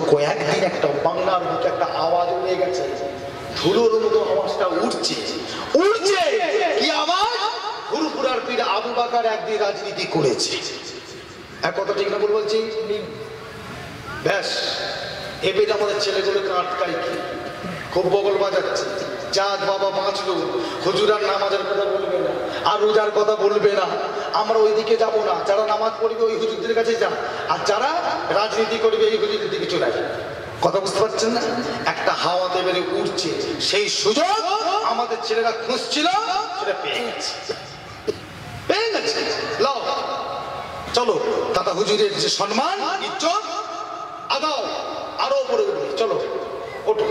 কয়েকদিন একটা বাংলার বুকে একটা আওয়াজ উঠে গেছে, ধুলোর মতো আওয়াজটা উঠছে উঠছে, কি আওয়াজ? ফুরফুরার পীর আবু বকর একদিন রাজনীতি করেছে। এক কথা ঠিক না ভুল বলছি? ব্যাস এবার আমাদের ছেলেগুলোকে আটকাই কি খুব বগল বাজাচ্ছে, চাঁদ বাবা বাঁচলো, হুজুর আর নামাজের কথা বলবে না, আর রোজার কথা বলবে না, আমরা ওইদিকে যাব না, যারা নামাজ পড়বে ওই হুজুরদের কাছে যা, আর যারা রাজনীতি করবে এই হুজুরদের দিকে চলে আসে। কথা বুঝতে পারছেন না? একটা হাওয়াতে বেড়ে উঠছে, সেই সুযোগ আমাদের ছেলেরা খুঁজছিল, সেটা পেয়ে গেছে, পেয়ে গেছে। লাও চলো, দাদা হুজুরের যে সম্মান ইজ্জত আদাও, আরো উপরে উঠবে, চলো ওঠো।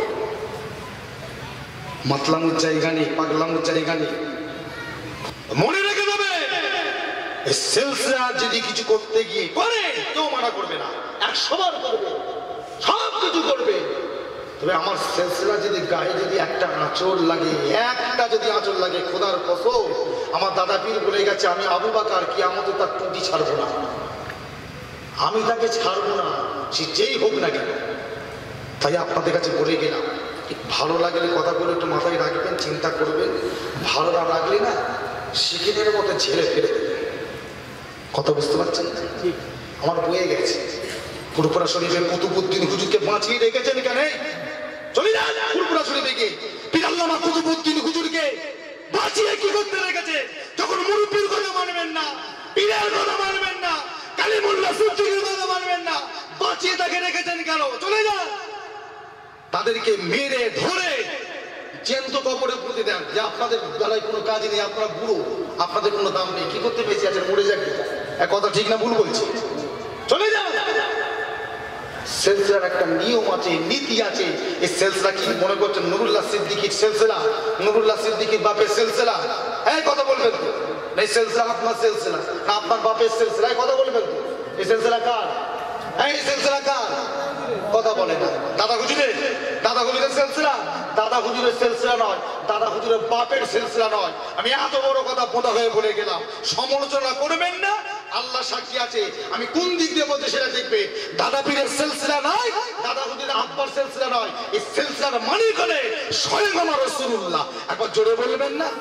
মাতলামুর জায়গা নেই, পাগলামুর জায়গা নেই। মনে রেখে দেবে, সিলসিলা যদি কিছু করতে গিয়ে করে কেউ মানা করবে না, 100 বার করবে, সব কিছু করবে। তবে আমার সিলসিলা যদি গায়ে যদি একটা আঁচড় লাগে, একটা যদি আঁচড় লাগে, খোদার কসম আমার দাদা পীর বলে গেছে, আমি আবু বকর কিয়ামতে তার টুটি ছাড়বো না, আমি তাকে ছাড়বো না, সে যেই হোক না কেন। তাই আপনাদের কাছে বলে গেলাম, ভালো লাগলে কথাগুলো একটু মাথায় রাখবেন, চিন্তা করবেন, ভালো না লাগলে না শিখিনের মতো ছেড়ে ফেলে দেবেন। কথা বুঝতে পারছেন? আমার বয়ে গেছে। ফুরফুরা শরীফের কুতুবউদ্দিন হুজুরকে বাঁচিয়ে রেখেছেন কেন? চলে যান ফুরফুরা শরীফে গিয়ে, পীর আল্লামা কুতুবউদ্দিন হুজুরকে বাঁচিয়ে কি করতে রেখেছে? যখন মুরব্বির কথা মানবেন না, পীরের কথা মানবেন না, কালিমুল্লাহ সিদ্দিকীর কথা মানবেন না, বাঁচিয়ে তাকে রেখেছেন কেন? চলে যান। তাদেরকে মেরে ধরে জ্যান্ত কবরে পুঁতে দেন, যে আপনাদের দ্বারাই কোনো কাজ নেই, আপনারা বুড়ো, আপনাদের কোনো দাম নেই, কি করতে বেঁচে আছেন, মরে যাক। এক কথা ঠিক না ভুল বলছি? চলে যান। সিলসিলার একটা নিয়ম আছে, নীতি আছে। এই সিলসিলা কি মনে করছেন নুরুল্লাহ সিদ্দিকীর সিলসিলা, নুরুল্লাহ সিদ্দিকীর বাপের সিলসিলা? এই কথা বলবেন তো? এই সিলসিলা আপনার সিলসিলা না আপনার বাপের সিলসিলা? এই কথা বলবেন তো? এই সিলসিলা কার? এই সিলসিলা কার? কথা বলে না। দাদা হুজুরের, দাদা হুজুরের সিলসিলা? দাদা হুজুরের সিলসিলা নয়, দাদা হুজুরের বাপের সিলসিলা নয়। আমি এত বড় কথা বোধা হয়ে বলে গেলাম, সমালোচনা করবেন না, আল্লাহ সাক্ষী আছে। আমি কোন দিক দিয়ে বলছি সেটা দেখবে। দাদা পীরের সিলসিলা নয়, দাদা হুজুরের আব্বার সিলসিলা নয়, এই সিলসিলার মালিক হলে স্বয়ং আমার রাসূলুল্লাহ। একবার জোরে বলবেন না?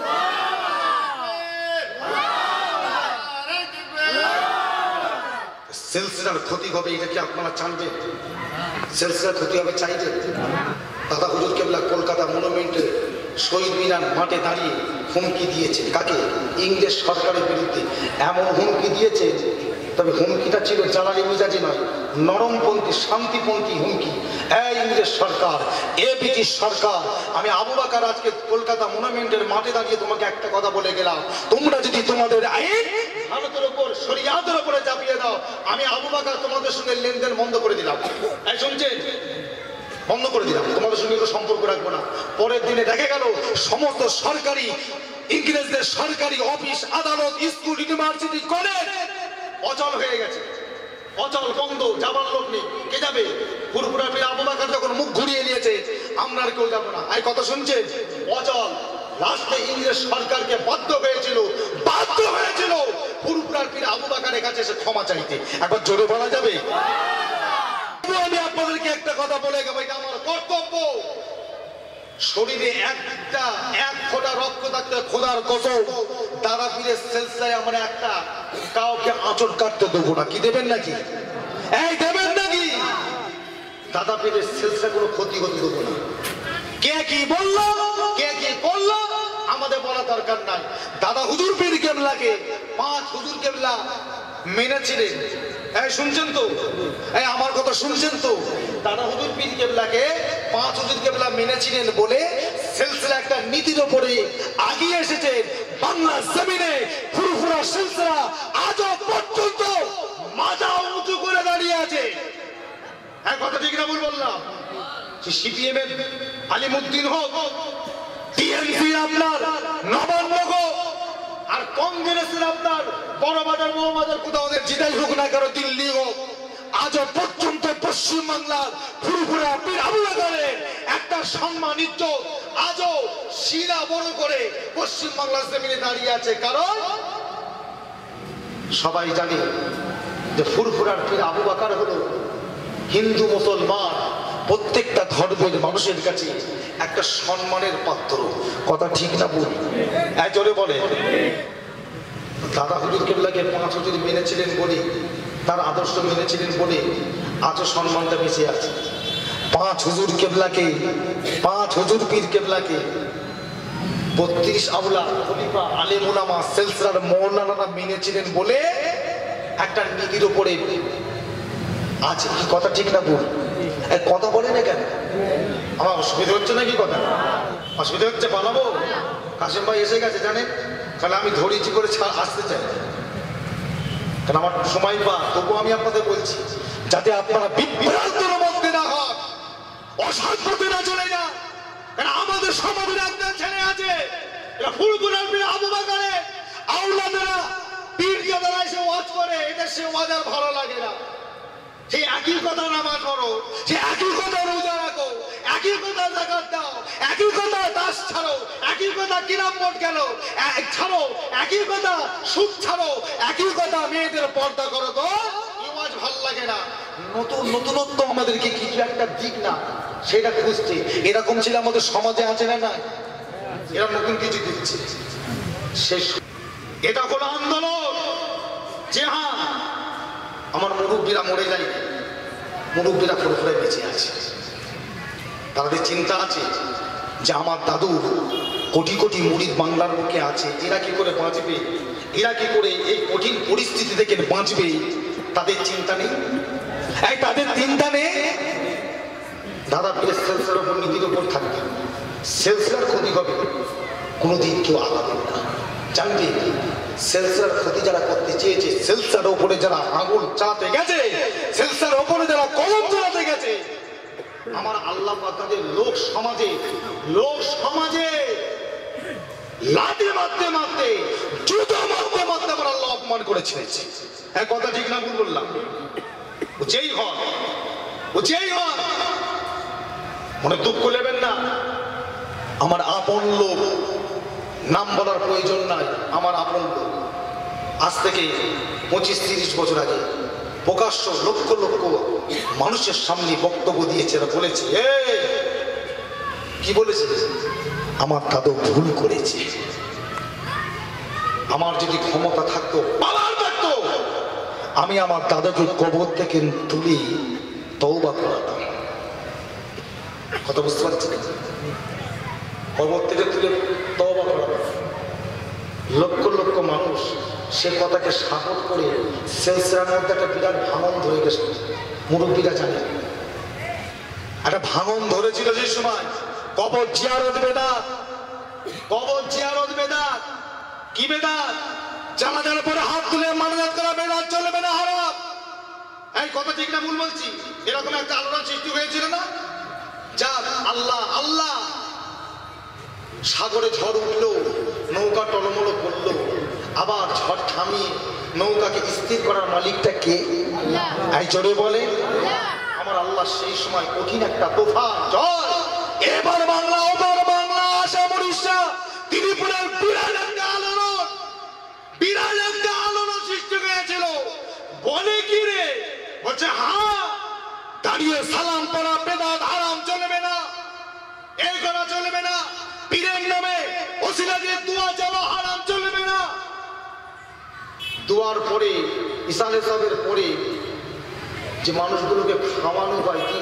সিলসিলার ক্ষতি হবে, এটা কি আপনারা চাইবেন? সিলসিলার ক্ষতি হবে চাইবেন? দাদা হুজুর কেবলা কলকাতা মনুমেন্টে শহীদ মিনার মাঠে দাঁড়িয়ে হুমকি দিয়েছে। কাকে? ইংরেজ সরকারের বিরুদ্ধে এমন হুমকি দিয়েছে, তবে হুমকিটা ছিল জ্বালানি মেজাজি নয়, নরমপন্থী শান্তিপন্থী হুমকি। এই ইংরেজ সরকার, এ ব্রিটিশ সরকার, আমি আবু বকর আজকে কলকাতা মনুমেন্টের মাঠে দাঁড়িয়ে তোমাকে একটা কথা বলে গেলাম, তোমরা যদি তোমাদের আইন ভারতের উপর শরিয়াতের উপরে চাপিয়ে দাও, আমি আবু বকর তোমাদের সঙ্গে লেনদেন বন্ধ করে দিলাম। এই শুনছেন? বন্ধ করে দিলাম, তোমাদের সঙ্গে কোনো সম্পর্ক রাখবো না। পরের দিনে দেখা গেল সমস্ত সরকারি, ইংরেজদের সরকারি অফিস, আদালত, স্কুল, ইউনিভার্সিটি, কলেজ অচল হয়ে গেছে, অচল, বন্ধ, যাবার লোক নেই। কে যাবে? ফুরফুরা পীর আবু বকর যখন মুখ ঘুরিয়ে নিয়েছে, আমরা আর কেউ যাবো না। এই কথা শুনছেন? অচল। লাস্টে ইংরেজ সরকারকে বাধ্য হয়েছিল ফুরফুরা পীর আবু বকরের কাছে এসে ক্ষমা চাইতে। একবার জোরে বলা যাবে? আমি আপনাদেরকে একটা কথা বলে গেবো, এটা আমার কর্তব্য। শরীরে এক ফোঁটা রক্ত থাকতে খোদার কসম দাদা পীরের সিলসিলায় আমরা একটা কাউকে আঁচড় কাটতে দেবো না। কি দেবেন নাকি? এই দেবেন নাকি? দাদা পীরের সিলসিলা কোনো ক্ষতি হতে দেবো না। কে কি বললো, কে কি করলো আমাদের বলা দরকার নাই। দাদা হুজুর পীর কেবলাকে 5 হুজুর কেবলা মেনেছিলেন। এই শুনছেন তো? এই আমার কথা শুনছেন তো? দাদা হুজুর পীর কেবলাকে 5 হুজুর কেবলা মেনেছিলেন বলে সিলসিলা একটা নীতির উপরে আগিয়ে এসেছে। বাংলা জমিনে ফুরফুরা সিলসিলা আজও পর্যন্ত মাথা উঁচু করে দাঁড়িয়ে আছে। এক কথা ঠিক না ভুল বললাম? সিপিএম এর আলিমউদ্দিন হোক, টিএমসি আপনার নবান্ন হোক, আর কংগ্রেসের আপনার বড়বাজার, মহাবাজার, কোথাও ওদের জিতাই হোক না কারো, দিল্লি হোক, আজও পর্যন্ত পশ্চিমবাংলার ফুরফুরা পীর আবু বকরের একটা সম্মান ইজ্জত আজও শিরা বড় করে পশ্চিমবাংলার জমিনে দাঁড়িয়ে আছে। কারণ সবাই জানে যে ফুরফুরার পীর আবু বকর হলো হিন্দু মুসলমান প্রত্যেকটা ধর্মের মানুষের কাছে একটা সম্মানের পাত্র। কথা ঠিক না ভুল? জোরে বলে। দাদা হুজুর কেবলাকে 5 হুজুর মেনেছিলেন বলে, তার আদর্শ মেনেছিলেন বলে আজও সম্মানটা বেঁচে আছে। 5 হুজুর কেবলাকে, 5 হুজুর পীর কেবলাকে 32 আউলা খলিফা আলেম উলামা সিলসিলার মৌলানারা মেনেছিলেন বলে একটা নীতির উপরে আছে। কি কথা ঠিক না ভুল? কথা বলে না কেন? আমার অসুবিধা হচ্ছে নাকি? কথা অসুবিধা হচ্ছে? বানাবো। কাসেম ভাই এসে গেছে জানেন, তাহলে আমি ধরেছি করে আসতে চাই, কারণ আমার সময় পা। তবু আমি আপনাদের বলছি যাতে আপনারা বিভ্রান্তের মধ্যে না হন, অসৎপথে না চলে যান। কারণ আমাদের সমাজের একটা ছেলে আছে, এরা ফুলগুলার পীর আবু বকরে আওলাদেরা পীরকে দ্বারা এসে ওয়াজ করে, এটা সে ওয়াজ আর ভালো লাগে না। সেই একই কথা নামাজ পড়ো, সে একই কথা রোজা রাখো, একই কথা যাকাত দাও, একই কথা দাস ছাড়ো, একই কথা কিরাম বোর্ড গেল ছাড়ো, একই কথা সুদ ছাড়ো, একই কথা মেয়েদের পর্দা করো। তো ওয়াজ ভালো লাগে না। নতুনত্ব আমাদেরকে কিছু একটা দিক না সেটা খুঁজছে। এরকম ছিল আমাদের সমাজে, আছে না? না, এরা নতুন কিছু দিচ্ছে। শেষ এটা হলো আন্দোলন। যে হ্যাঁ, আমার মুরব্বীরা মরে যায়, মুরব্বীরা ফুরফুরে বেঁচে আছে। তাদের চিন্তা আছে যে আমার দাদু কোটি কোটি মুরিদ বাংলার মুখে আছে, এরা কি করে বাঁচবে, এরা কি করে এই কঠিন পরিস্থিতি থেকে বাঁচবে, তাদের চিন্তা নেই। তাদের চিন্তা নেই। দাদা পীরের সিলসিলার উপর নীতির উপর থাকবে, সিলসিলার ক্ষতি হবে, কোনোদিন কেউ আগাবে না। জানবে সিলসিলার ক্ষতি যারা করতে চেয়েছে, সিলসিলার উপরে যারা আঙুল চালাতে গেছে, সিলসিলার উপরে যারা কলম চালাতে গেছে, আমার আল্লাহ পাক তাদের লোক সমাজে লাঠি মারতে মারতে, জুতো মারতে মারতে আমার আল্লাহ অপমান করে ছেড়েছে। কথা ঠিক না ভুল বললাম? যেই হন মনে দুঃখ নেবেন না। আমার আপন লোক, নাম বলার প্রয়োজন নাই, আমার আপন লোক আজ থেকে 25-30 বছর আগে প্রকাশ্য লক্ষ লক্ষ মানুষের সামনে বক্তব্য দিয়েছে, বলেছে কি বলেছে? আমার দাদু ভুল করেছে, আমার যদি ক্ষমতা থাকতো, পাওয়ার থাকতো, আমি আমার দাদাকে কবর থেকে তুলি তওবা করাতাম। কথা বুঝতে পারছি? কবর থেকে তুলে তওবা করাতাম। লক্ষ লক্ষ মানুষ সে কথাকে সাপোর্ট করে সিলসিলার মধ্যে একটা বিরাট ভাঙন ধরে গেছে। মুরব্বীরা জানে একটা ভাঙন ধরেছিল যে সময়। কবর জিয়ারত বেদাত, কবর জিয়ারত বেদাত। কি বেদাত? জানাজার পরে হাত তুলে মানজাত করা বেদাত, চলবে না, হারাম। এই কথা ঠিক না ভুল বলছি? এরকম একটা আলোড়ন সৃষ্টি হয়েছিল না? যাক আল্লাহ, সাগরে ঝড় উঠলো, নৌকা টলমলো করলো, আবার ঝড় থামিয়ে নৌকাকে স্থির করার মালিকটা কে? এই জোরে বলে আমার আল্লাহ। সেই সময় কঠিন একটা তুফান ঝড়, এবার বাংলা ওবার বাংলা, আসাম উড়িষ্যা ত্রিপুরার বিরাট একটা আলোড়ন সৃষ্টি হয়েছিল। বলে কি রে? বলছে হ্যাঁ, দাঁড়িয়ে সালাম পড়া বেদাত হারাম, চলবে না, এই করা চলবে না, পীরের নামে ওসিলা দিয়ে দোয়া চাওয়া হারাম, চলবে না। দোয়ার পরে ইসালে সাহেবের পরে যে মানুষগুলোকে খাওয়ানো হয় কি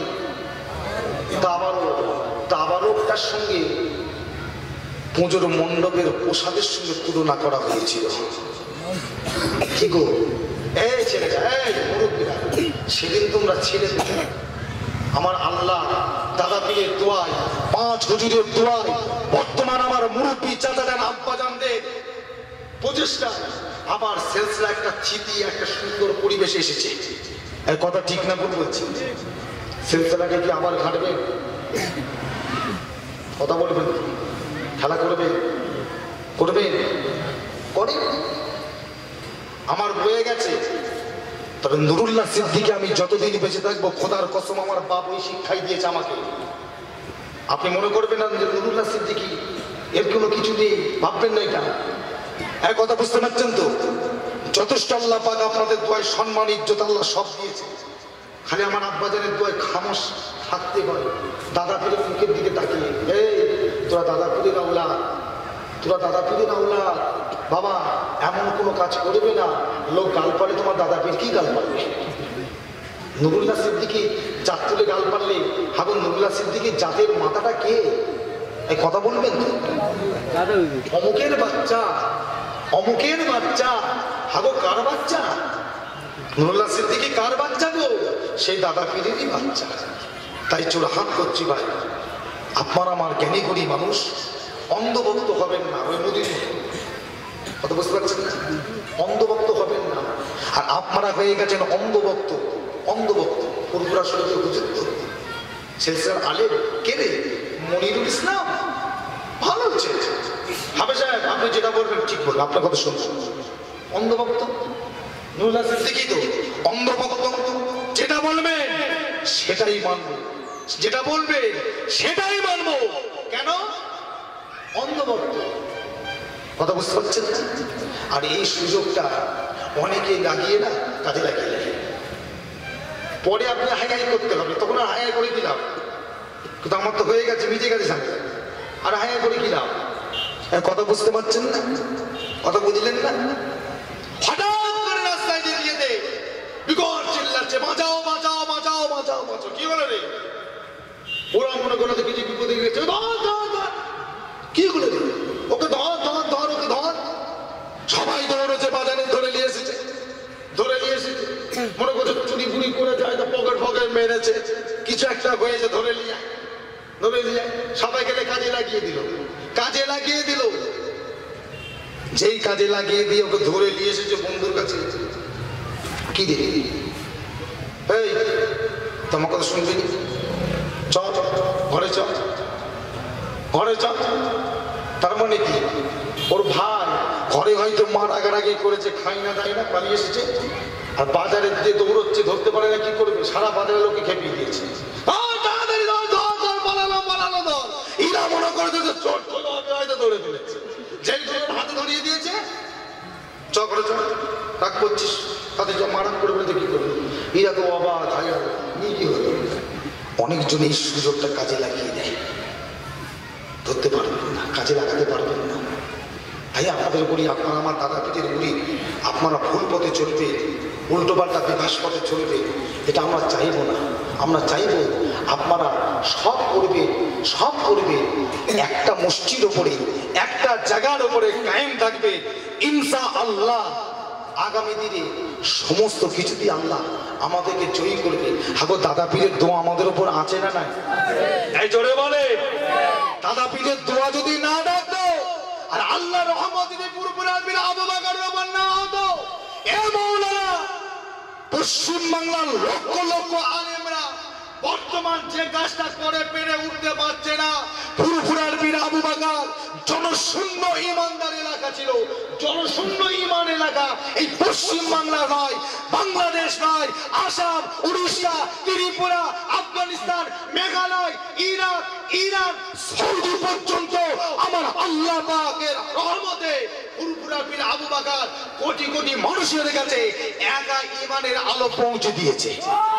তাবারকটার সঙ্গে পুজোর মণ্ডপের প্রসাদের সঙ্গে তুলনা করা হয়েছিল। কি গো এই ছেলেটা, এই মুরব্বীরা, সেদিন তোমরা ছেলে আমার আল্লাহ দাদা পীরের দোয়ায়, 5 হুজুরের দোয়ায়, বর্তমান আমার মুরব্বী চাচাদের আব্বাজানদের প্রচেষ্টা আবার সিলসিলা একটা স্মৃতি, একটা সুন্দর পরিবেশ এসেছে। এই কথা ঠিক না ভুল বলছি? সিলসিলাকে কি আবার ঘাটবে? কথা বলবেন? খেলা করবে? আমার বয়ে গেছে। তবে নুরুল্লাহ সিদ্দিকী আমি যতদিন বেঁচে থাকবো, খোদার কসম আমার বাপ ওই শিক্ষাই দিয়েছে আমাকে। আপনি মনে করবেন না যে নুরুল্লাহ সিদ্দিকী এর কোনো কিছু নেই, ভাববেন না এটা। এক কথা বুঝতে পারছেন তো? যথেষ্ট আল্লাহ পাক আপনাদের দোয়ায় সম্মান ইজ্জত আল্লাহ সব দিয়েছে। খালি আমার আব্বাজানের দোয়ায় খামোশ থাকতে পারে। দাদা পীরের মুখের দিকে তাকিয়ে, এই তোরা দাদা পীরের আওলাদ, তোরা দাদা পীরের আওলাদ, বাবা এমন কোনো কাজ করবে না লোক গাল পালে তোমার দাদা পীর কি গাল পারবে? নুরুল্লাহ সিদ্দিকী জাত তুলে গাল পারলে হাগো নুরুল্লাহ সিদ্দিকী জাতের মাথাটা কে? এই কথা বলবেন তো? অমুকের বাচ্চা, অমুকের বাচ্চা, হাগো কার বাচ্চা? নুরুল্লাহ সিদ্দিকী কার বাচ্চা গো? সেই দাদা পীরেরই বাচ্চা। তাই চোরাহাত করছি ভাই, আপনার আমার জ্ঞানী করি মানুষ অন্ধভক্ত হবেন না। ওই মোদীর কথা বুঝতে পারছেন না? অন্ধভক্ত হবেন না। আর আপনারা হয়ে গেছেন অন্ধভক্ত। অন্ধভক্ত পুরপুরা শরীরে বুঝত সিলসিলার আলেম কে রে? মনিরুল ইসলাম। ভালো হচ্ছে হাবে সাহেব, আপনি যেটা বলবেন ঠিক বলবেন, আপনার কথা শুনছেন। অন্ধভক্ত নুরুল্লাহ সিদ্দিকী তো অন্ধভক্ত। যেটা বলবে সেটাই মানবো, যেটা বলবে সেটাই মানবো। কেন? অন্ধভক্ত। কথা বুঝতে পারছেন? আর এই সুযোগটা অনেকে লাগিয়ে না কাজে লাগিয়ে দেয়। পরে আপনি হাই করতে হবে, তখন আর হাই করে দিলাম, কিন্তু আমার তো হয়ে গেছে, মিটে গেছে সামনে, আর হাই করে দিলাম। কথা বুঝতে পারছেন না? কথা বুঝলেন না? হঠাৎ করে রাস্তায় যেতে বিকট চিল্লাচ্ছে, বাঁচাও বাঁচাও বাঁচাও বাঁচাও বাঁচাও। কি বলে রে? ওরা মনে করো কিছু বিপদে গেছে, কি বলে রে? ওকে ধর ধর ধর, ওকে ধর। সবাই দৌড়েছে, বাজারে ধরে নিয়ে এসেছে, ধরে নিয়ে এসেছে। মনে করছে চুরি ফুরি করে যায়, পকেট ফকেট মেরেছে, কিছু একটা হয়েছে, ধরে নিয়ে ধরে নিয়ে সবাই গেলে কাজে লাগিয়ে দিল, কাজে লাগিয়ে দিল। যেই কাজে লাগিয়ে দিয়ে ওকে ধরে নিয়ে এসেছে বন্ধুর কাছে। কি রে, এই তোমার কথা শুনবি? চ ঘরে চ, ঘরে চ। তার মানে কি? ওর ভাই ঘরে হয়তো মার আগারাগি করেছে, খাই না দাই না, পালিয়ে এসেছে। আর বাজারে যে দৌড়চ্ছে, ধরতে পারে না, কি করবে? সারা বাজারের লোকে খেপিয়ে দিয়েছে। এরা মনে করে হয়তো দৌড়ে ফেলেছে, যেই হাতে ধরিয়ে দিয়েছে। চ করে চ, রাগ করছিস, তাতে মারাম করে বলতে কি করবে? এরা তো অবাক, কি হলো? অনেকজন এই সুযোগটা কাজে লাগিয়ে দেয়, ধরতে পারবেন না, কাজে লাগাতে পারবেন না। তাই আপনাদের বলি, আপনারা আমার দাদা পীরের বলি, আপনারা ভুল পথে চলবে, উল্টোপাল্টা বিকাশ পথে চলবে, এটা আমরা চাইবো না। আমরা চাইবো আপনারা সব করবে, সব করবে একটা মসজিদ ওপরে, একটা জায়গার ওপরে কায়েম থাকবে ইনশাআল্লাহ। আগামী দিনে সমস্ত কিছু দিয়ে আল্লাহ আমাদেরকে জয়ী করবে। হাগো দাদা পীরের দোয়া আমাদের উপর আছে না নাই? এই জোরে বলে, দাদা পীরের দোয়া যদি না ডাকতো, আর আল্লাহ রহমত যদি পুরোপুরি আবু বকর উপর না হতো, এ মাওলানা পশ্চিম বাংলার লক্ষ লক্ষ আলেমরা বর্তমান যে গাছটা করে পেরে উঠতে পারছে না, ফুরফুরার বীর আবু বকর জনশূন্য ইমানদার এলাকা ছিল, জনশূন্য ইমান এলাকা। এই পশ্চিম বাংলা নয়, বাংলাদেশ নয়, Assam, Orissa, Tripura, Afghanistan, Meghalaya, Iraq, Iran, Saudi পর্যন্ত আমার আল্লাহ পাকের রহমতে ফুরফুরার বীর আবু বকর কোটি কোটি মানুষের কাছে একা ইমানের আলো পৌঁছে দিয়েছে।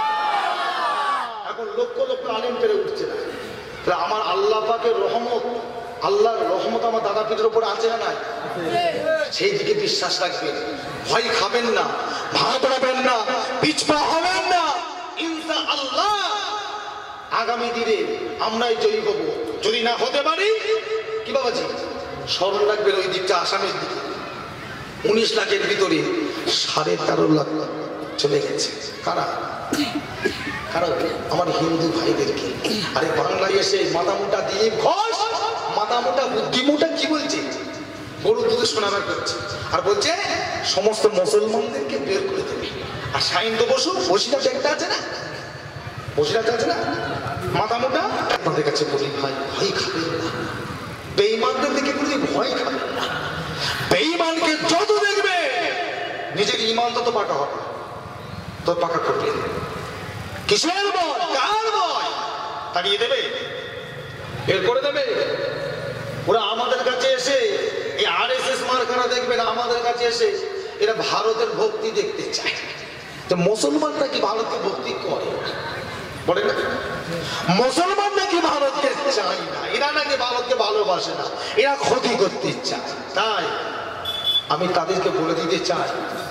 এখন লক্ষ লক্ষ আলেম পেরে উঠছে না। আমার আল্লাহ পাকের রহমত, আল্লাহর রহমত আমার দাদা পীরের উপর আছে না নাই? সেই দিকে বিশ্বাস রাখবেন, ভয় খাবেন না, ভাঙবেন না, পিছপা হবেন না। ইনশাআল্লাহ আগামী দিনে আমরাই জয়ী হব। যদি না হতে পারি, কি বাবাজি স্মরণ রাখবেন, ওই দিকটা আসামের দিকে 19 লাখের ভিতরে 13.5 লাখ চলে গেছে। কারা? কারণ আমার হিন্দু ভাইদেরকে। আরে বাংলায় এসে মাথামোটা দিলীপ ঘোষ, মাথামোটা বুদ্ধিমোটা কি বলছে? গরু দুধে শোনাবার করছে, আর বলছে সমস্ত মুসলমানদেরকে বের করে দেবে। আর সাইন্দ বসু বসিরা একটা আছে না, বসিরা আছে না, মাথামোটা। আপনাদের কাছে বলি ভাই, ভয় খাবেন না, বেঈমানদের দিকে বলি ভয় খাবেন না। বেঈমানকে যত দেখবে নিজের ইমান তত পাকা হবে, তো পাকা করবে। কিসের ভয়? কার ভয়? তাড়িয়ে দেবে, বের করে দেবে। ওরা আমাদের কাছে এসে এই RSS মার্কারা দেখবেন, আমাদের কাছে এসে এরা ভারতের ভক্তি দেখতে চায়। যে মুসলমান নাকি ভারতকে ভক্তি করে, বলে না মুসলমান নাকি ভারতকে চায় না, এরা নাকি ভারতকে ভালোবাসে না, এরা ক্ষতি করতে চায়। তাই আমি তাদেরকে বলে দিতে চাই,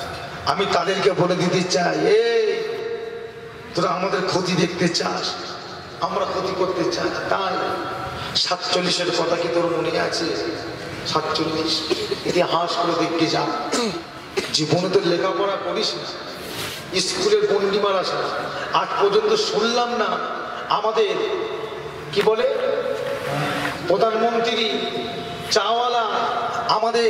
এই তোরা আমাদের ক্ষতি দেখতে চাস, আমরা ক্ষতি করতে চাই। তাই 47-এর কথা কি তোর মনে আছে? 47 ইতিহাস করে দেখতে যা, জীবনে তো লেখাপড়া করিস না, স্কুলের গন্ডিমার আসা, আজ পর্যন্ত শুনলাম না আমাদের কি বলে প্রধানমন্ত্রী চাওয়ালা আমাদের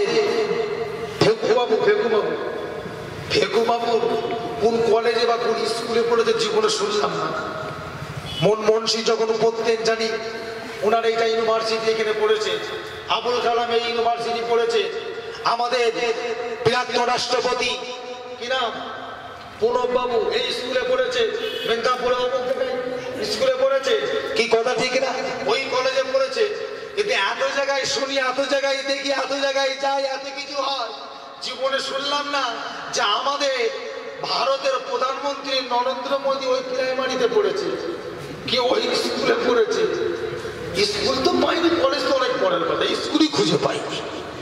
ফেকুবাবু কোন কলেজে বা কোন স্কুলে পড়েছে জীবনে শুনলাম না। মনমোহন সিং যখন পড়তেন জানি ওনার এইটা ইউনিভার্সিটি এখানে পড়েছে, আবুল কালাম এই ইউনিভার্সিটি পড়েছে, আমাদের প্রাক্তন রাষ্ট্রপতি কি নাম প্রণব বাবু এই স্কুলে পড়েছে, মেদিনীপুরে স্কুলে পড়েছে, কি কথা ঠিক না? ওই কলেজে পড়েছে। কিন্তু এত জায়গায় শুনি, এত জায়গায় দেখি, এত জায়গায় যাই, এত কিছু হয়, জীবনে শুনলাম না যে আমাদের ভারতের প্রধানমন্ত্রী নরেন্দ্র মোদী ওই প্রাইমারিতে পড়েছে, কি ওই স্কুলে পড়েছে। স্কুল তো পাইনি, কলেজ তো অনেক পরের কথা, স্কুলই খুঁজে পাইনি।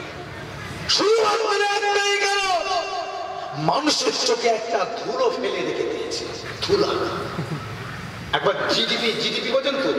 মানুষের চোখে একটা ধুলো ফেলে রেখে দিয়েছে, ধুলা। একবার জিডিপি বোঝেন তো,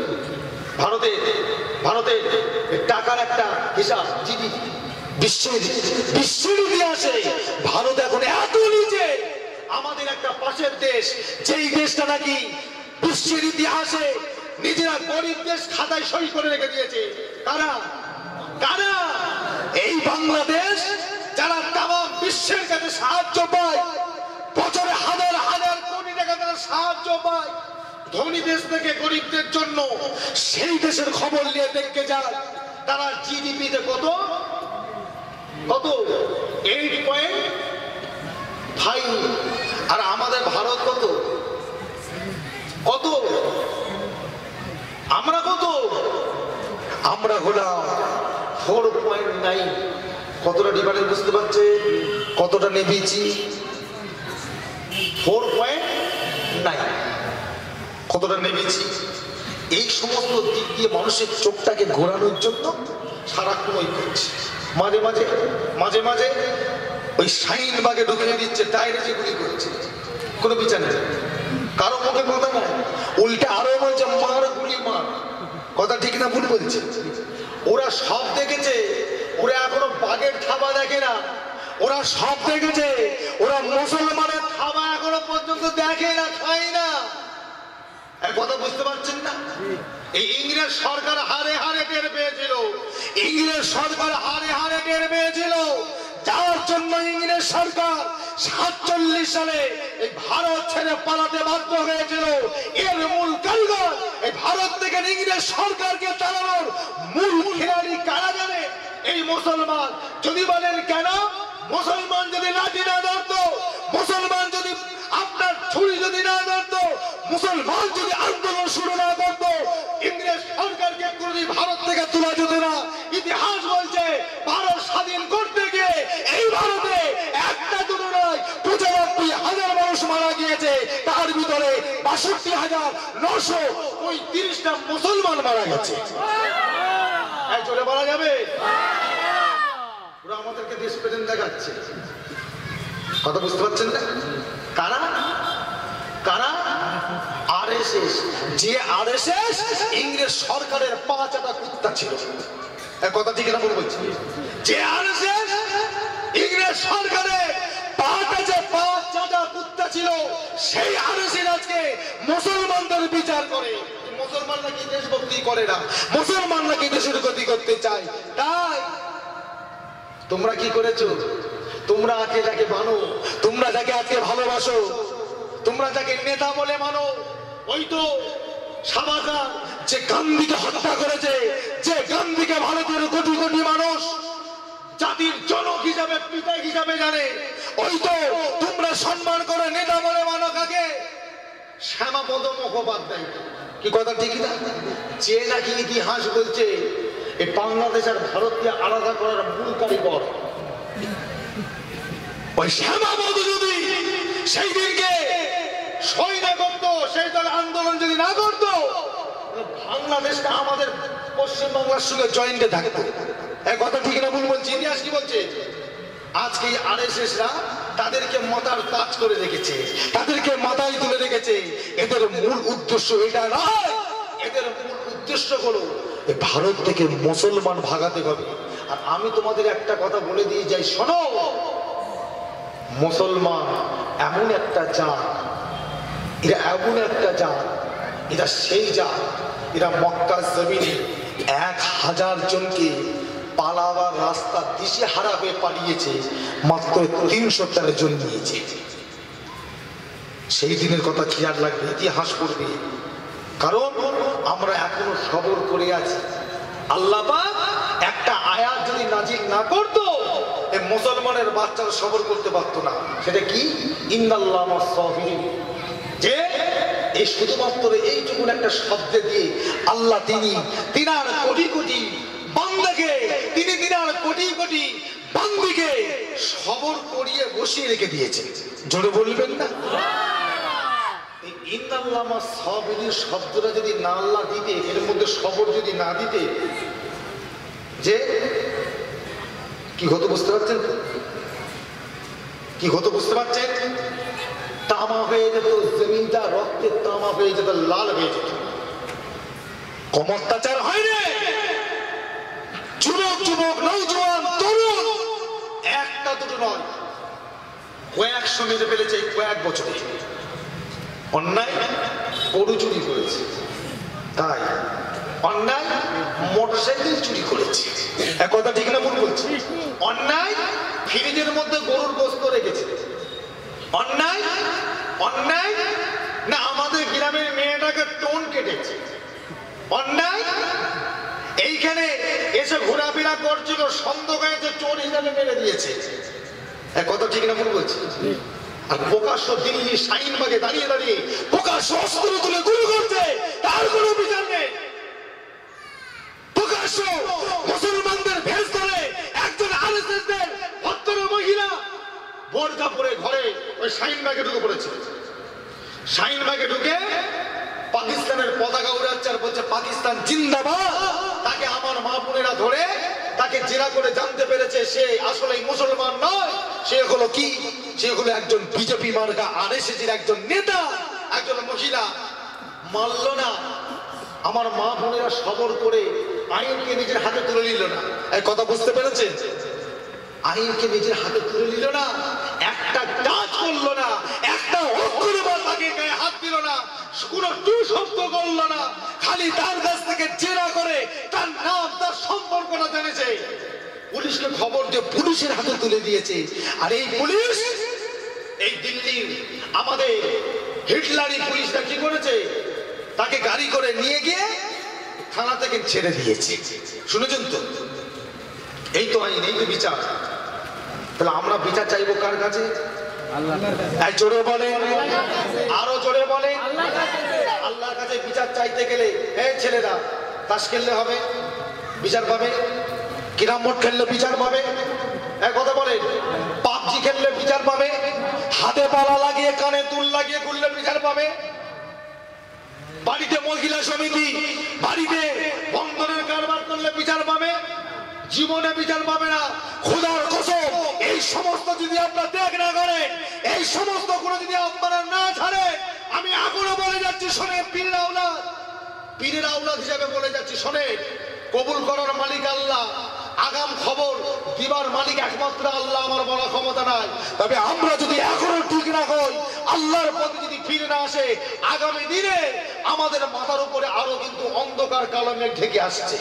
ভারতে টাকার একটা হিসাব, জিডিপি বিশ্বের ইতিহাসে ভারত এখন এত নিচে। আমাদের একটা পাশের দেশ, যেই দেশটা নাকি বিশ্বের ইতিহাসে নিজেরা গরিব দেশ খাতায় সই করে রেখে দিয়েছে, কারা? এই বাংলাদেশ, যারা তাম বিশ্বের কাছে সাহায্য পায়, বছরে হাজার হাজার কোটি টাকা তারা সাহায্য পায় ধনী দেশ থেকে গরিবদের জন্য। সেই দেশের খবর নিয়ে দেখতে যায় তারা জিডিপিতে কত 8.5, আর আমাদের ভারত কত? আমরা হলাম 4.9। কতটা ডিফারেন্স বুঝতে পারছে? কতটা নেবেছি? 4.9 কতটা নেবেছি। এই সমস্ত দিক দিয়ে মানুষের চোখটাকে ঘোরানোর জন্য সারাক্ষণ ওই করছে। মাঝে মাঝে ওই শাহিনবাগে ঢুকিয়ে দিচ্ছে, ডাইরে যেগুলি করছে, কোনো বিচার নেই, কারো মুখে কথা নাই, উল্টে আরো বলছে মার গুলি মার। কথা ঠিক না ভুল বলছে? ওরা সব দেখেছে, ওরা এখনো বাঘের থাবা দেখে না, ওরা সব দেখেছে, ওরা মুসলমানের থাবা এখনো পর্যন্ত দেখে না, খায় না। কথা বুঝতে পারছেন না? এই ইংরেজ সরকার হারে হারে টের পেয়েছিল, যার জন্য ইংরেজ সরকার 47 সালে এই ভারত ছেড়ে পালাতে বাধ্য হয়েছিল। এর মূল কারিগর, এই ভারত থেকে ইংরেজ সরকারকে চালানোর মূল খেলাড়ি কারা জানে? এই মুসলমান। যদি বলেন কেন? মুসলমান যদি লাঠি না ধরতো, মুসলমান যদি আপনার ছুরি যদি না ধরতো, মুসলমান যদি আন্দোলন শুরু না করতো, ইংরেজ সরকারকে কোনদিন ভারত থেকে তোলা যেত না। ইতিহাস বলছে ভারত স্বাধীন করতে গিয়ে এই ভারতে একটা দুটো নয় 95,000 মানুষ মারা গিয়েছে, তার ভিতরে 62,935টা মুসলমান মারা গেছে। চলে বলা যাবে ওরা আমাদেরকে দেশ প্রেম দেখাচ্ছে। কথা বুঝতে পারছেন না? কারা? আরএসএস। যে আরএসএস ইংরেজ সরকারের পাঁচাটা কুত্তা ছিল। কথা ঠিক না বলছি? যে আরএসএস ইংরেজ সরকারের পাঁচাটা কুত্তা ছিল, সেই আরএসএস আজকে মুসলমানদের বিচার করে। মুসলমান নাকি দেশভক্তি করে না, মুসলমান নাকি দেশের গতি করতে চায়। তাই তোমরা কি করেছো? তোমরা আগে যাকে মানো, তোমরা যাকে আজকে ভালোবাসো, তোমরা যাকে নেতা বলে মানো, ওই তো সাবাজার যে গান্ধীকে হত্যা করেছে, যে গান্ধীকে ভারতের কোটি কোটি মানুষ জাতির জনক হিসাবে, পিতা হিসাবে জানে, ওই তো তোমরা সম্মান করে নেতা বলে মানো কাকে? শ্যামাপদ মুখোপাধ্যায়। কি কথা ঠিক না? যে নাকি ইতিহাস বলছে এই বাংলাদেশ আর ভারতকে আলাদা করার মূল কারিগর ওই শ্যামাপদ। যদি সেই দিনকে সই না করতো, সেই দল আন্দোলন যদি না করতো, বাংলাদেশটা আমাদের পশ্চিমবাংলার সঙ্গে জয়েন্টে থাকতো। এক কথা ঠিক না ভুল বলছি? ইতিহাস কি বলছে? আজকে আরএসএসরা তাদেরকে মাথার তাজ করে রেখেছে, তাদেরকে মাথায় তুলে রেখেছে। এদের মূল উদ্দেশ্য এটা নয়, এদের মূল উদ্দেশ্য হলো ভারত থেকে মুসলমান ভাগাতে হবে। আর আমি তোমাদের একটা কথা বলে দিয়ে যাই, শোনো, মুসলমান এমন একটা জাত, এরা এমন একটা জাত, এরা সেই জাত, এরা মক্কা জমিনে 1000 জনকে পালাবার রাস্তা দিশে হারা হয়ে পালিয়েছে, মাত্র 313 জন নিয়েছে। সেই দিনের কথা খেয়াল রাখবে, ইতিহাস করবে, কারণ আমরা এখনো সবর করে আছি। আল্লাহ পাক একটা আয়াত যদি নাজিল না করতো, এই মুসলমানের বাচ্চারা সবর করতে পারতো না। সেটা কি? ইন্নাল্লাহ মাস সাবিরিন। যে এই শুধুমাত্র এইটুকু একটা শব্দ দিয়ে আল্লাহ তিনার কোটি কোটি বান্দাকে, তিনার কোটি কোটি বান্দিকে সবর করিয়ে বসিয়ে রেখে দিয়েছেন। জোরে বলবেন না? ইন্নাল্লাহ মাস সাবিরিন শব্দটা যদি না আল্লাহ দিতে, এর মধ্যে সবর যদি না দিতে, যে কি হতো বুঝতে পারছেন? কি হতো বুঝতে পারছেন? তামা হয়ে যেত জমিনটা, রক্তের তামা হয়ে যেত, লাল হয়ে যেত। কম অত্যাচার হয় রে, যুবক যুবক নৌজওয়ান তরুণ, একটা দুটো নয়, কয়েকশো মেরে ফেলেছে এই কয়েক বছরে। অন্যায় গরু চুরি করেছে, তাই অন্যায় মোটরসাইকেল চুরি করেছে। এক কথা ঠিক না ভুল বলছি? অন্যায় ফ্রিজের মধ্যে গরুর গোশত রেখেছে। অন্যায় অন্যায় না আমাদের গ্রামের মেয়েটাকে টোন কেটেছে। অন্যায় এইখানে এসে ঘোরাফেরা করছিল, সন্দেহ হয়েছে, চোর হিসাবে মেরে দিয়েছে। এক কথা ঠিক না ভুল বলছি? আর প্রকাশ্য দিল্লি শাহিনবাগে দাঁড়িয়ে দাঁড়িয়ে প্রকাশ্য অস্ত্র তুলে গুলি করছে, তার কোনো বিচার নেই। প্রকাশ্য মুসলমানদের ভেস ধরে একজন আরএসএসের ভদ্র মহিলা বোরকা পরে ঘরে ওই শাহিনবাগে ঢুকে পড়েছে। শাহিনবাগে ঢুকে পাকিস্তানের পতাকা উড়াচ্ছে আর বলছে পাকিস্তান জিন্দাবাদ। তাকে আমার মা বোনেরা ধরে তাকে জেরা করে জানতে পেরেছে সে আসলে মুসলমান নয়, সে হলো কি? সে হলো একজন বিজেপি মার্কা আরএসএসের একজন নেতা, একজন মহিলা। মানল না, আমার মা বোনেরা সবর করে আইনকে নিজের হাতে তুলে নিল না। এই কথা বুঝতে পেরেছেন? আইনকে নিজের হাতে তুলে নিল না, একটা কাজ করলো না, একটা অক্ষর বা তাকে গায়ে হাত দিল না, কোনো টু শব্দ করলো না, খালি তার কাছ থেকে জেরা করে তার নাম তার সম্পর্কটা জেনেছে। পুলিশকে খবর দিয়ে পুলিশের হাতে তুলে দিয়েছে। আর এই পুলিশ, এই দিল্লির আমাদের হিটলারি পুলিশরা কি করেছে? তাকে গাড়ি করে নিয়ে গিয়ে থানা থেকে ছেড়ে দিয়েছে। শুনেছেন তো? এই তো আইন, এই তো বিচার। তাহলে আমরা বিচার চাইবো কার কাছে? জোরে বলে, আরো জোরে বলে। আল্লাহর কাছে বিচার চাইতে গেলে এই ছেলেরা তাস খেললে হবে, বিচার পাবে। ক্যারাম বোর্ড খেললে বিচার পাবে। এক কথা বলে, পাবজি খেললে বিচার পাবে। হাতে পালা লাগিয়ে কানে দুল লাগিয়ে ঘুরলে বিচার পাবে। বাড়িতে মহিলা সমিতি, বাড়িতে বন্ধনের কারবার করলে বিচার পাবে। জীবনে বিচার পাবে না। খোদার কসম, এই সমস্ত যদি আপনারা ত্যাগ না করেন, এই সমস্ত গুলো যদি আপনারা না ছাড়েন, আমি এখনো বলে যাচ্ছি, শোনে পীরের আওলাদ, পীরের আওলাদ হিসাবে বলে যাচ্ছি, শোনে, কবুল করার মালিক আল্লাহ, আগাম খবর দিবার মালিক একমাত্র আল্লাহ। আমার বড় ক্ষমতা নাই। তবে আমরা যদি এখনো ঠিক না হই, আল্লাহর প্রতি যদি ফিরে না আসে, আগামী দিনে আমাদের মাথার উপরে আরো কিন্তু অন্ধকার কালো মেঘ ঢেকে আসছে।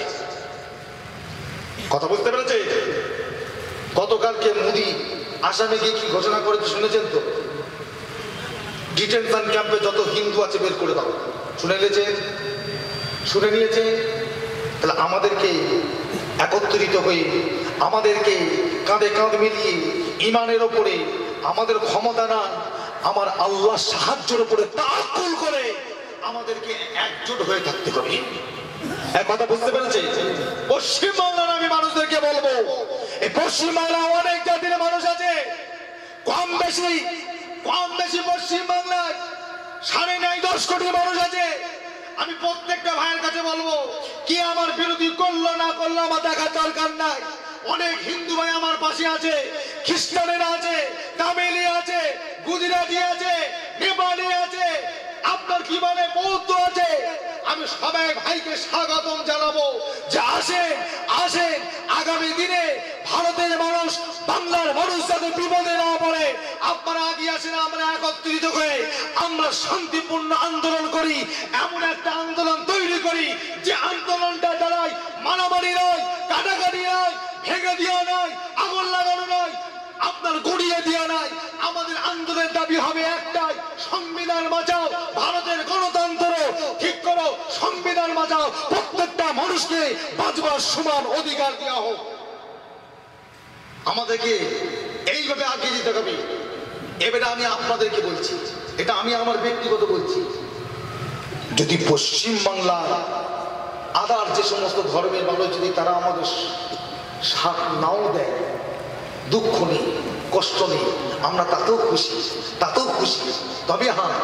কথা বুঝতে পেরেছে? গতকালকে মোদি আসামে গিয়ে কি ঘোষণা করেছে শুনেছেন তো? ডিটেনশন ক্যাম্পে যত হিন্দু আছে বের করে দাও। শুনে নিয়েছে? শুনে নিয়েছে? তাহলে আমাদেরকে একত্রিত হয়ে, আমাদেরকে কাঁধে কাঁধ মিলিয়ে, ইমানের ওপরে আমাদের ক্ষমতা না, আমার আল্লাহ সাহায্যের উপরে তাওয়াক্কুল করে আমাদেরকে একজোট হয়ে থাকতে হবে। এক কথা বুঝতে পেরেছে? পশ্চিমবাংলার আমি মানুষদেরকে বলবো, এই পশ্চিমবাংলা অনেক জাতির মানুষ আছে, কম বেশি পশ্চিমবাংলায় 9.5-10 কোটি মানুষ আছে। আমি প্রত্যেকটা ভাইয়ের কাছে বলবো, কি আমার বিরোধী করলো না করলো আমার দেখার দরকার নাই। অনেক হিন্দু ভাই আমার পাশে আছে, খ্রিস্টানেরা আছে, তামিলি আছে, গুজরাটি আছে, নেপালি আছে, আপনার কি বলে বৌদ্ধ আছে। আমি সবাই ভাইকে স্বাগতম জানাবো যে আসেন আসেন, আগামী দিনে ভারতের মানুষ, বাংলার মানুষ যাতে বিপদে না পড়ে, আপনারা আগে আসেন, আমরা একত্রিত হয়ে আমরা শান্তিপূর্ণ আন্দোলন করি। এমন একটা আন্দোলন তৈরি করি যে আন্দোলনটা দাঁড়ায় মারামারি নয়, কাটাকাটি নয়, ভেঙে দেওয়া নয়, আগুন লাগানো নয়, আপনার গড়িয়ে দেওয়া নয়। আমাদের আন্দোলনের দাবি হবে একটাই, সংবিধান বাঁচাও, ভারতের গণতন্ত্র ঠিক করো, সংবিধান বাঁচাও, প্রত্যেকটা মানুষকে বাঁচবার সমান অধিকার দেওয়া হোক। আমাদেরকে এইভাবে আগিয়ে যেতে হবে। এবারে আমি আপনাদেরকে বলছি, এটা আমি আমার ব্যক্তিগত বলছি, যদি পশ্চিম বাংলার আদার যে সমস্ত ধর্মের মানুষ যদি তারা আমাদের সাথ নাও দেয়, দুঃখ নেই, কষ্ট নেই, আমরা তাতেও খুশি, তাতেও খুশি। তবে হ্যাঁ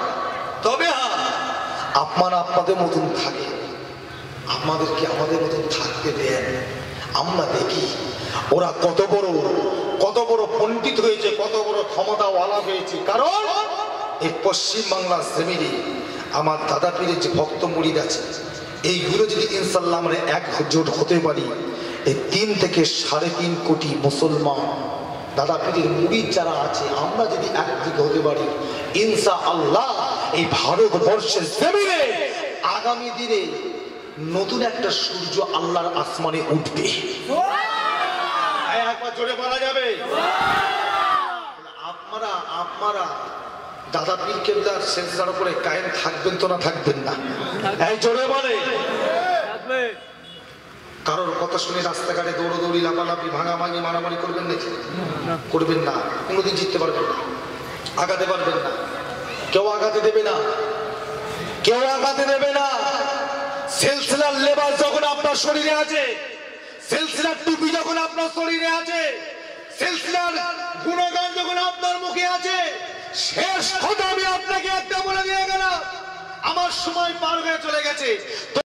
আপনারা আপনাদের মতন থাকে, আমাদেরকে আমাদের মতন থাকতে দেন। আমরা দেখি ওরা কত বড় পণ্ডিত হয়েছে, কত বড় ক্ষমতাওয়ালা হয়েছে। কারণ এই পশ্চিম বাংলার জমিনে আমার দাদা পীরের যে ভক্ত মুরিদ আছে, এইগুলো যদি ইনশাল্লাহ আমরা একজোট হতে পারি, এই 3 থেকে 3.5 কোটি মুসলমান দাদা পীরের মুরিদ যারা আছে, আমরা যদি একদিকে হতে পারি, ইনশাআল্লাহ এই ভারতবর্ষের জমিনে আগামী দিনে নতুন একটা সূর্য আল্লাহর আসমানে উঠবে। একবার জোরে বলা যাবে। আপনারা দাদা পীর কেবলার সিলসিলার উপরে কায়েম থাকবেন তো না থাকবেন না? এই জোরে বলে। কারোর কথা শুনে রাস্তাঘাটে দৌড়দৌড়ি, লাফালাফি, ভাঙাভাঙি, মারামারি করবেন নাকি? করবেন না। কোনোদিন জিততে পারবেন না, আগাতে পারবেন না, কেউ আগাতে দেবে না, কেউ আগাতে দেবে না। সিলসিলার লেবাস যখন আপনার শরীরে আছে, সিলসিলার টুপি যখন আপনার শরীরে আছে, সিলসিলার গুণগান যখন আপনার মুখে আছে, শেষ কথা আমি আপনাকে একটা বলে দিয়ে গেলাম, আমার সময় পার হয়ে চলে গেছে।